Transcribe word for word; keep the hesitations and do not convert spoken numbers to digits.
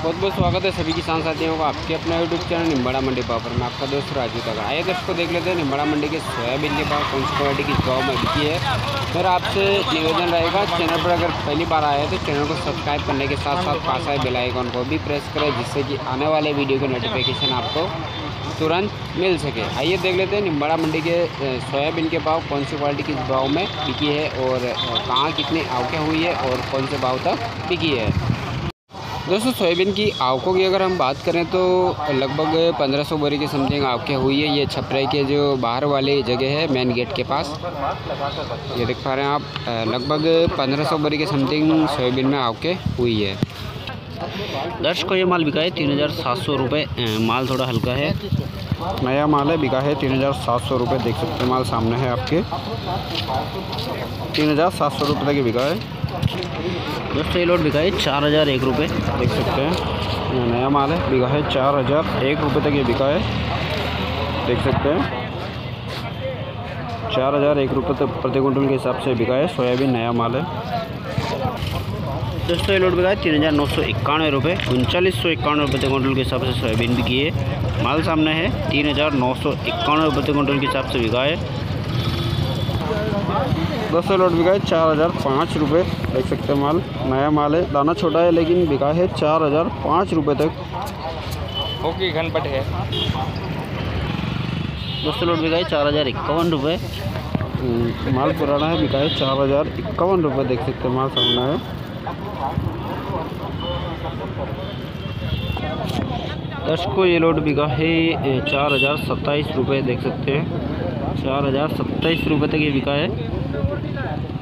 बहुत बहुत स्वागत है सभी किसान साथियों का आपके अपना यूट्यूब चैनल निम्बाड़ा मंडी भाव पर। मैं आपका दोस्त राजू तक आइए दोस्तों देख लेते हैं निम्बाड़ा मंडी के सोयाबीन के भाव कौन सी क्वालिटी की भाव में बिकी है। मेरा आपसे निवेदन रहेगा, चैनल पर अगर पहली बार आया है तो चैनल को सब्सक्राइब करने के साथ साथ पास आए बेल आइकन को भी प्रेस करें, जिससे कि आने वाले वीडियो की नोटिफिकेशन आपको तुरंत मिल सके। आइए देख लेते हैं निम्बाड़ा मंडी के सोयाबीन के भाव कौन सी क्वालिटी किस भाव में बिकी है और कहाँ कितनी आवकें हुई है और कौन से भाव तक बिकी है। दोस्तों सोयाबीन की आवकों की अगर हम बात करें तो लगभग पंद्रह सौ बोरी की समथिंग आवकें हुई है। ये छपराई के जो बाहर वाली जगह है मेन गेट के पास, ये देख पा रहे हैं आप, लगभग पंद्रह सौ बोरी की समथिंग सोयाबीन में आवकें हुई है। दर्शक को ये माल बिका है तीन हज़ार सात सौ रुपये। माल थोड़ा हल्का है, नया माल है, बिका है तीन हज़ार सात सौ रुपये। देख सकते हैं माल सामने है आपके, तीन हज़ार सात सौ रुपये तक बिका है। दोस्तों ये लोट बिका है चार हज़ार एक रुपये। देख सकते हैं ये नया माल है, बिका है चार हज़ार एक रुपये तक ये बिका है। देख सकते हैं चार हज़ार एक रुपये तक प्रति क्विंटल के हिसाब से बिका है। सोयाबीन नया माल है। दोस्तों ये लोट बिका है तीन हज़ार नौ सौ इक्यानवे रुपये। उनचालीस सौ इक्यानवे रुपये क्विंटल के हिसाब से सोयाबीन बिकी है। माल सामने है, तीन हज़ार नौ सौ इक्यानवे रुपये क्विंटल के हिसाब से बिका है। दोस्तों लोट बिका है चार हज़ार पाँच रुपये। देख सकते हैं माल नया माल है, दाना छोटा है लेकिन बिका है चार हज़ार पाँच रुपये तक। ओके घनपट है। दोस्तों लोट बिका है चार हज़ार इक्यावन रुपये। माल पुराना है, बिका है चार हज़ार इक्यावन रुपये। देख सकते हैं माल सामने है। दर्शकों ये लोट बिका है चार हज़ार सत्ताईस रुपये। देख सकते हैं चार हज़ार सत्ताईस रुपये तक ये बिका है।